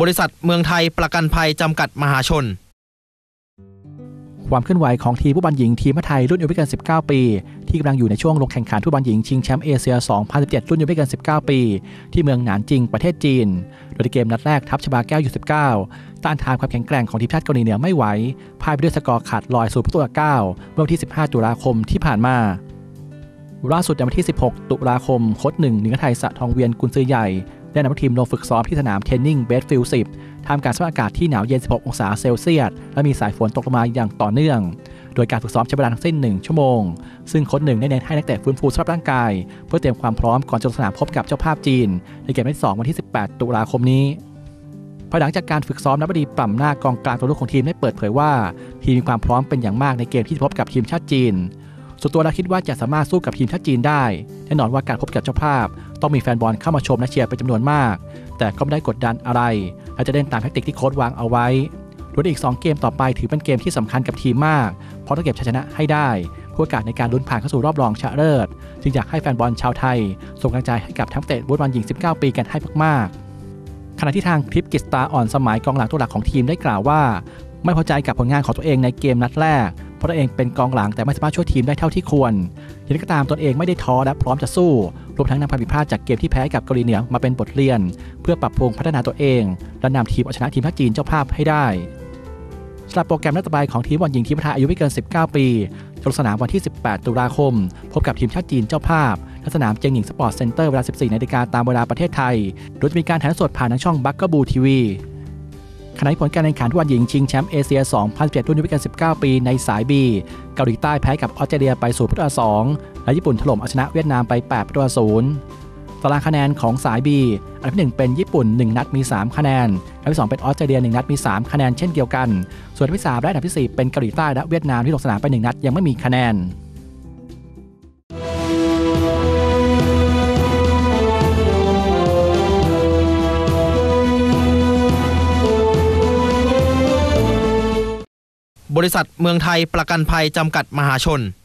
บริษัทเมืองไทยประกันภัยจำกัดมหาชนความเคลื่อนไหวของทีมฟุตบอลหญิงทีมไทยรุ่นอายุไม่เกิน19 ปีที่กำลังอยู่ในช่วงลงแข่งขันฟุตบอลหญิงชิงแชมป์เอเชีย 2017 รุ่นอายุไม่เกิน19 ปีที่เมืองหนานจิงประเทศจีนโดยเกมนัดแรกทัพชบาแก้ว U19 ต้านทานความแข็งแกร่งของทีมชาติเกาหลีเหนือไม่ไหวพ่ายไปด้วยสกอร์ขาดลอย0-9เมื่อวันที่15 ตุลาคมที่ผ่านมาล่าสุดในวันที่ 16 ตุลาคมโค้ชหนึ่งไทยสะทองเวียนกุนซือใหญ่ได้นำทีมลงฝึกซ้อมที่สนามเทรนนิ่งเบสฟิลด์ 10 ท่ามกลางสภาพอากาศที่หนาวเย็น 16 องศาเซลเซียสและมีสายฝนตกลงมาอย่างต่อเนื่องโดยการฝึกซ้อมใช้เวลาทั้งสิ้น1 ชั่วโมงซึ่งโค้ชหนึ่งได้เน้นให้นักเตะฟื้นฟูสภาพร่างกายเพื่อเตรียมความพร้อมก่อนจะลงสนามพบกับเจ้าภาพจีนในเกมที่ 2 วันที่ 18 ตุลาคมนี้ภายหลังจากการฝึกซ้อมนักบดีปร่ำหน้ากองกลางตัวลูกของทีมได้เปิดเผยว่าทีมมีความพร้อมเป็นอย่างมากในเกมที่พบกับทีมชาติจีนส่วนตัวเราคิดว่าจะสามารถสู้กับทีมชาติจีนได้แน่นอนว่าการพบกับเจ้าภาพต้องมีแฟนบอลเข้ามาชมและเชียร์เป็นจำนวนมากแต่ก็ไม่ได้กดดันอะไรและจะเล่นตามแทคติกที่โค้ชวางเอาไว้โดยอีก2เกมต่อไปถือเป็นเกมที่สำคัญกับทีมมากเพราะต้องเก็บชัยชนะให้ได้เพื่อโอกาสในการลุ้นผ่านเข้าสู่รอบรองชนะเลิศจึงอยากให้แฟนบอลชาวไทยส่งกำลังใจให้กับทั้งเตะฟุตบอลหญิง19 ปีกันให้มากๆขณะที่ทางคลิปกิสตาอ่อนสมัยกองหลังตัวหลักของทีมได้กล่าวว่าไม่พอใจกับผลงานของตัวเองในเกมนัดแรกเพราะตัวเองเป็นกองหลังแต่ไม่สามารถช่วยทีมได้เท่าที่ควรอย่างไรก็ตามตนเองไม่ได้ท้อและพร้อมจะสู้รวมทั้งนำความผิดพลาดจากเกมที่แพ้กับเกาหลีเหนือมาเป็นบทเรียนเพื่อปรับปรุงพัฒนาตัวเองและนำทีมเอาชนะทีมชาติจีนเจ้าภาพให้ได้สำหรับโปรแกรมนัดต่อไปของทีมบอลหญิงทีมไทยอายุไม่เกิน19 ปีจะลงสนามวันที่ 18 ตุลาคมพบกับทีมชาติจีนเจ้าภาพณสนามเจียงหนิงสปอร์ตเซ็นเตอร์เวลา 14 นาฬิกาตามเวลาประเทศไทยโดยจะมีการถ่ายทอดสดผ่านทางช่องบักเกอร์บูทีวีขณะที่ผลการแข่งขันฟุตบอลหญิงชิงแชมป์เอเชีย 2017 รุ่นอายุไม่เกิน19 ปีในสาย B เกาหลีใต้แพ้กับออสเตรเลียไป0-2และญี่ปุ่นถล่มเอาชนะเวียดนามไป8-0ตารางคะแนนของสาย B อันดับที่1เป็นญี่ปุ่น1นัดมี3คะแนนอันดับที่2เป็นออสเตรเลีย1นัดมี3คะแนนเช่นเดียวกันส่วนอันดับที่3และอันดับที่4เป็นเกาหลีใต้และเวียดนามที่ลงสนามไป1นัดยังไม่มีคะแนนบริษัทเมืองไทยประกันภัยจำกัดมหาชน